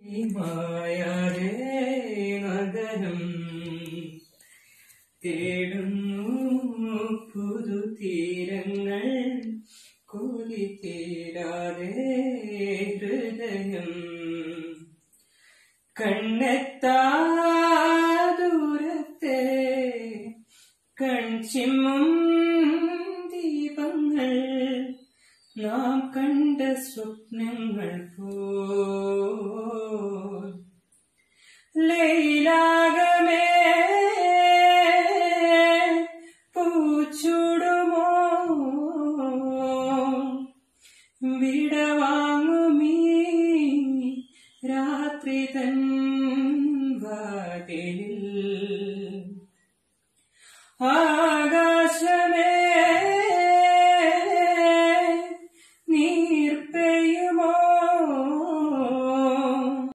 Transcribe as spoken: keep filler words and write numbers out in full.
മായാതെ നഗരം തേടുന്നു പുതുതീരങ്ങൾ കൊതി തീരാതെ ഹൃദയം കണ്ണെത്താ ദൂരത്തെ കൺചിമ്മും ദീപങ്ങൾ നാം കണ്ട സ്വപ്നങ്ങൾ പോൽ ലൈലാകമേ പൂച്ചൂടുമോ വിടവാങ്ങുമീ രാത്രി തൻ വാതിലിൽ ആകാ